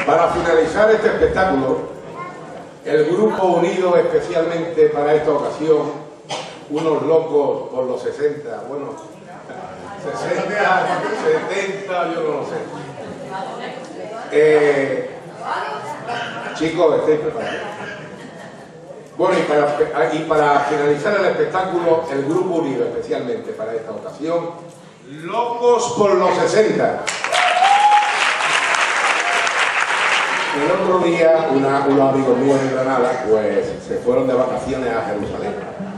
Para finalizar este espectáculo, el grupo unido especialmente para esta ocasión, unos locos por los 60, bueno, 60, 70, yo no lo sé. Chicos, ¿estáis preparados? Bueno, y para finalizar el espectáculo, el grupo unido especialmente para esta ocasión, locos por los 60. El otro día, unos amigos míos en Granada, pues se fueron de vacaciones a Jerusalén.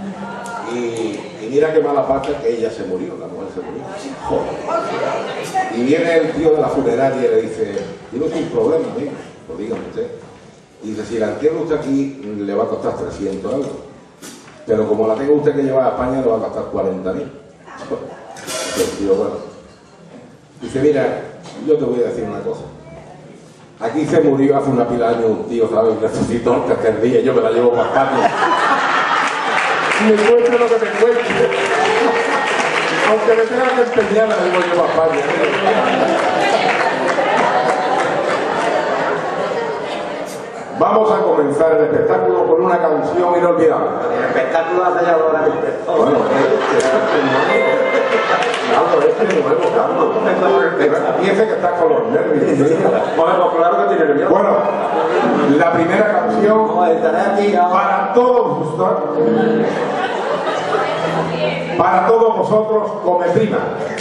Y mira qué mala pata que ella se murió, la mujer se murió. Joder. Y viene el tío de la funeraria y le dice, digo, sin problema, amigo, pues dígame usted. Y dice, si la entierra usted aquí, le va a costar 300 euros. Pero como la tenga usted que llevar a España, le va a costar 40.000. El tío, bueno. Dice, mira, yo te voy a decir una cosa. Aquí se murió hace una pila de años un tío, ¿sabes? Resucitó el tercer día y yo me la llevo para España. Me cueste lo que me cueste. Aunque me tenga que empeñar, me la llevo yo para España. Vamos a comenzar el espectáculo con una canción inolvidable. El espectáculo hace ya ahora que empezó. Bueno, este es nuevo, Carlos. Empieza que estás con los nervios. Bueno, claro que tiene nervios. Bueno, la primera canción para todos vosotros, Come Prima.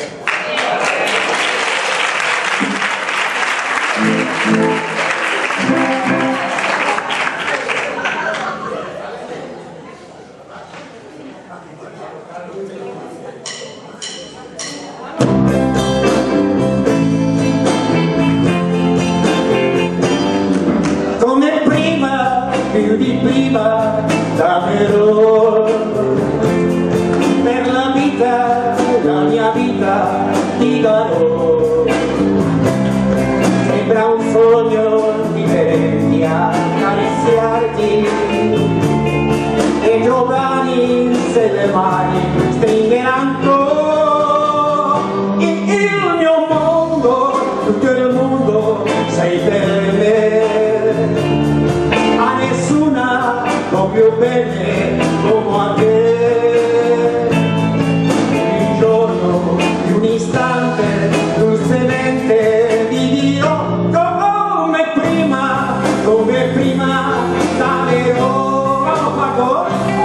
Più di prima davvero per la vita, la mia vita ti darò. Sembra un sogno divertirti a accarezzarti e domani se le mani stringeranno il mio mondo, tutto il mondo sei per me. Nessuna proprio bene come a te. Un giorno, un istante, dulcemente vivrò come prima, t'amerò. Vamos Paco!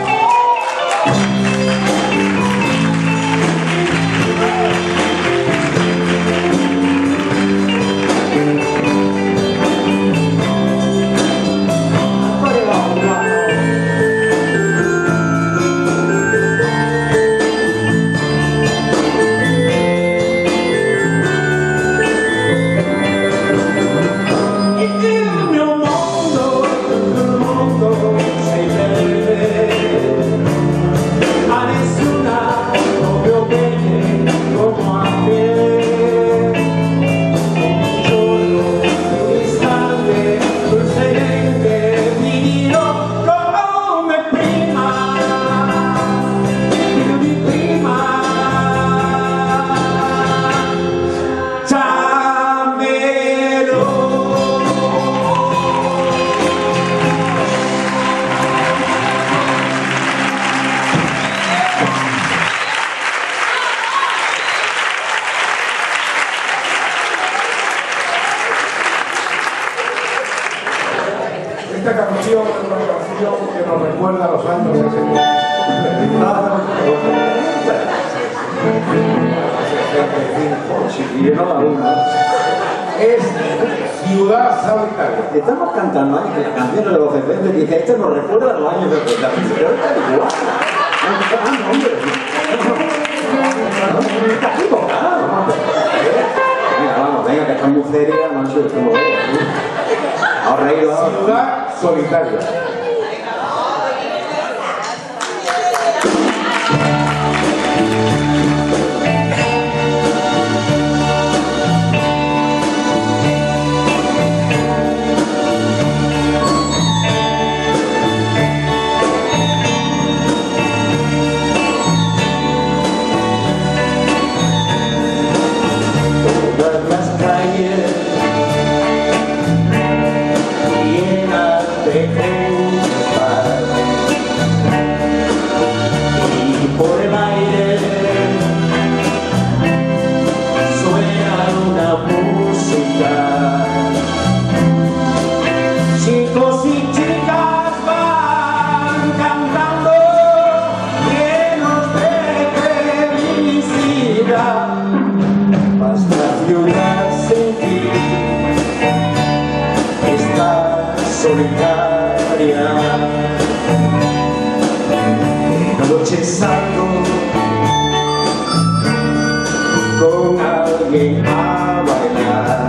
Esta canción es una canción que nos recuerda a los años 60. Es Ciudad Solitaria. Estamos cantando ahí la canción de los 70 y dice, esto nos recuerda a los años 70. Pero está igual. No, hombre. Está equivocado. Venga, vamos, venga, que está muy seria, macho, esto no veo. Ahora reído ahora. Ciudad Solitaria. Todas las calles ciudad sin ti está solitaria. En noche salgo con alguien a bailar,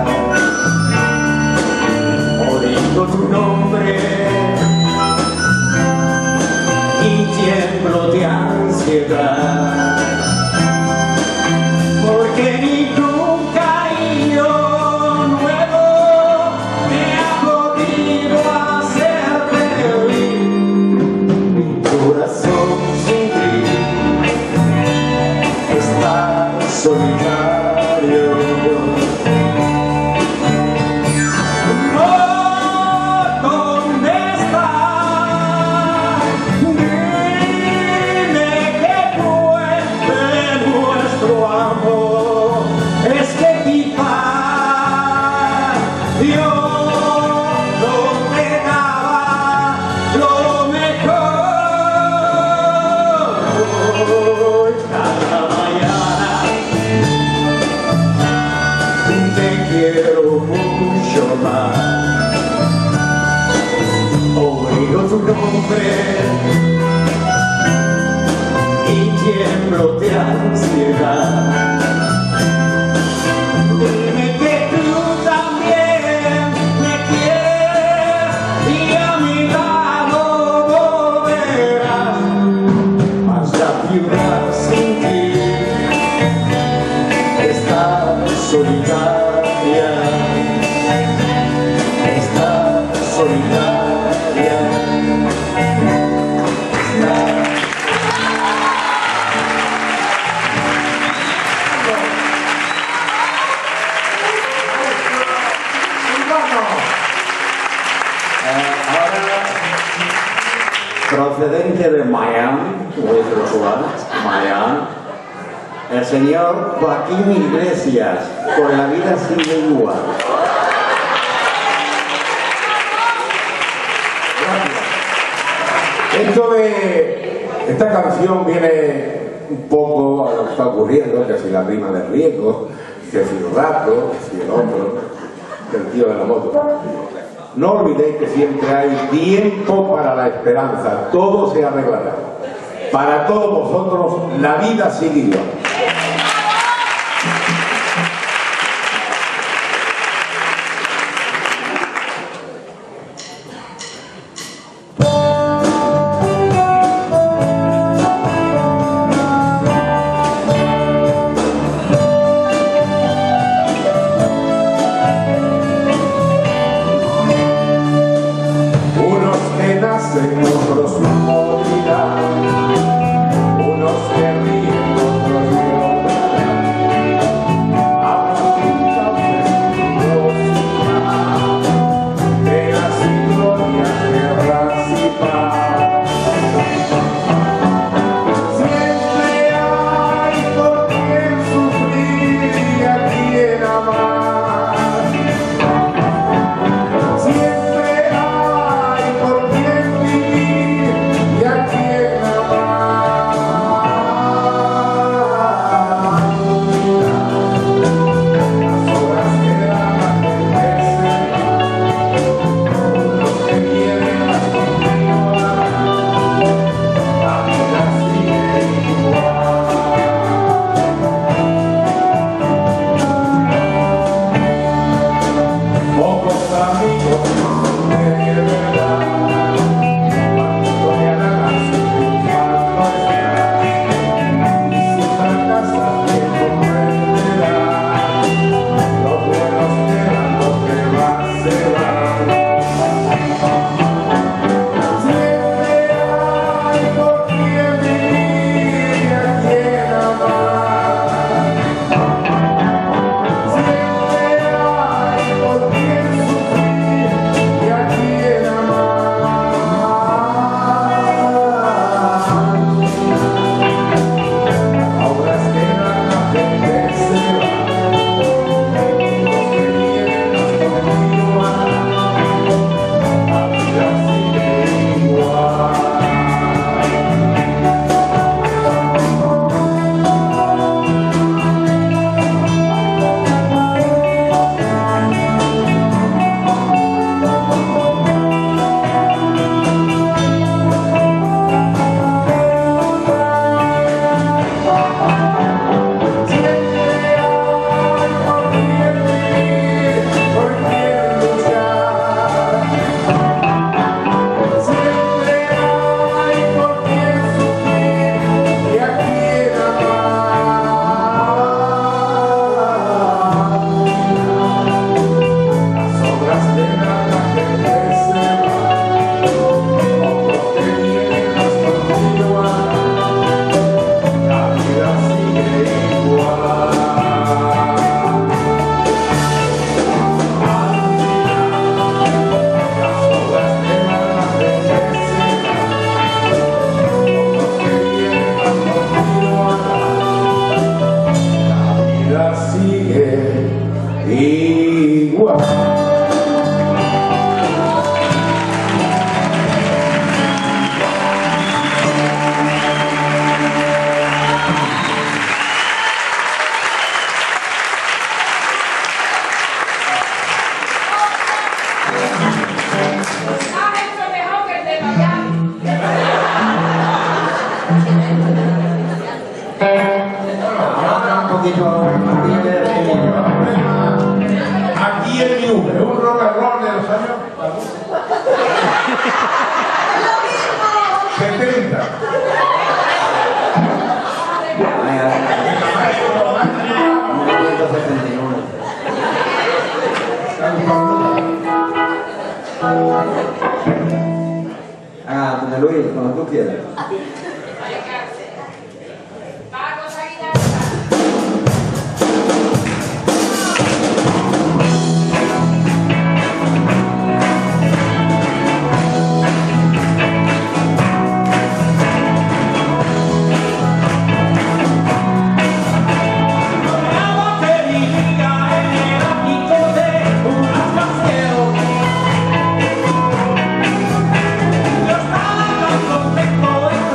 oigo tu nombre y tiemblo de ansiedad, porque ningún cariño nuevo me ha podido hacer feliz. Mi corazón sin ti está solitario. Oigo tu nombre y tiemblo de ansiedad. Dime que tú también me quieres y a mi lado volverás. Mas la ciudad sin ti está solitaria. Procedente de Miami, Miami, el señor Joaquín Iglesias, con La vida sigue igual. Esta canción viene un poco a lo que está ocurriendo, que si la rima de riesgo, que si el rato, que si el hombro, que el tío de la moto. No olvidéis que siempre hay tiempo para la esperanza, todo se arreglará. Para todos vosotros, la vida sigue igual. Otros morirán, unos que ríen, otros igual. Aquí en mi Uber, un rock and roll de los años 70. Doña Luis, cuando tú quieras. Yo estaba tan contento de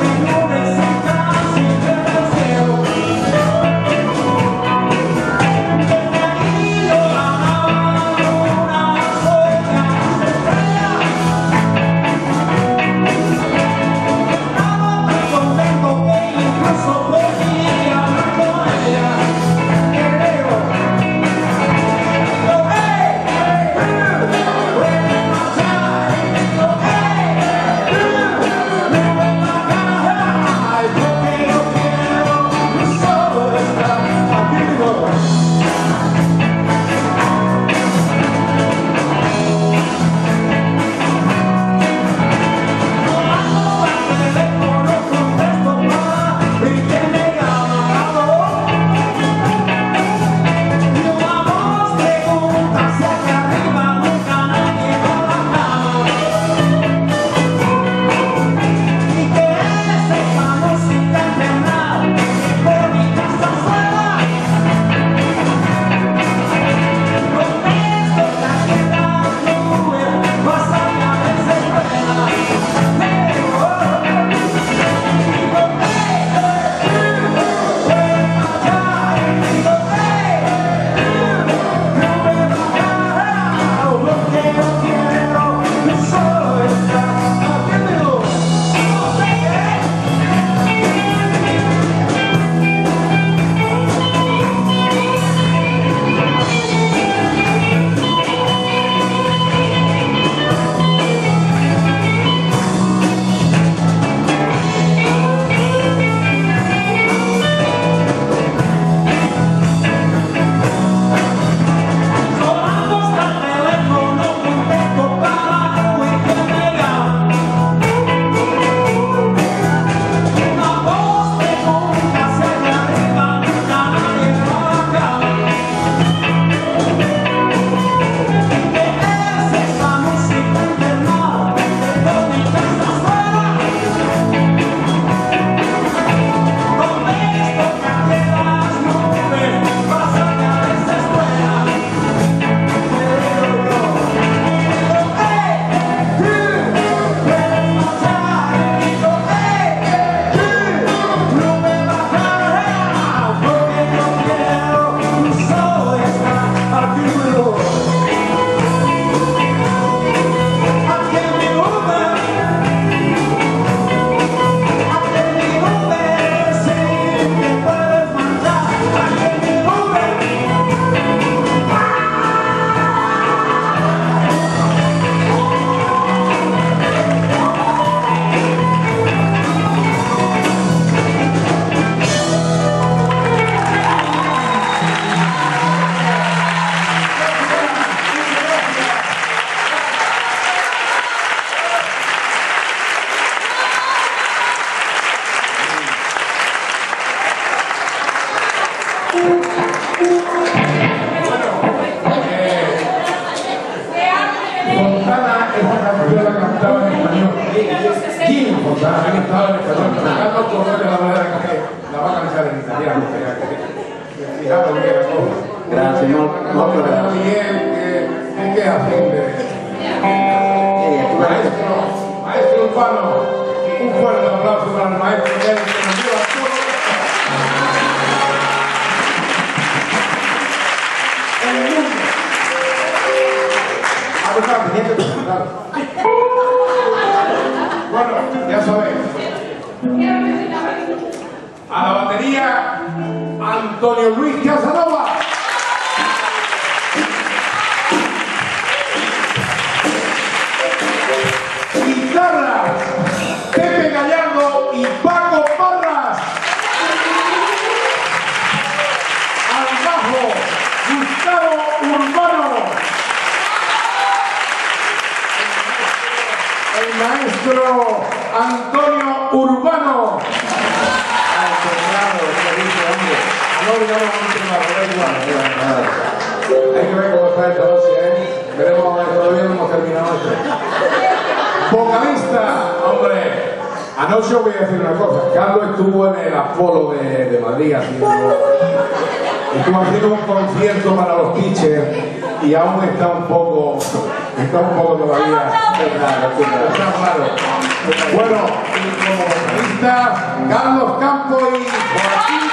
así maestro Urbano, un fuerte aplauso para el maestro que nos lleva todo en el mundo. Bueno, ya sabéis. A la batería, Antonio Luis Casanova. Guitarras, Pepe Gallardo y Paco Parras. Al bajo, Gustavo Urbano. El maestro Antonio Urbano. Hay que ver cómo está esta noche, ¿eh? Veremos, todavía no hemos terminado esto. Vocalista, hombre. Anoche os voy a decir una cosa. Carlos estuvo en el Apolo de Madrid estuvo haciendo un concierto para los teachers y aún está un poco todavía. Está raro. Bueno, y como vocalista, Carlos Campos y Joaquín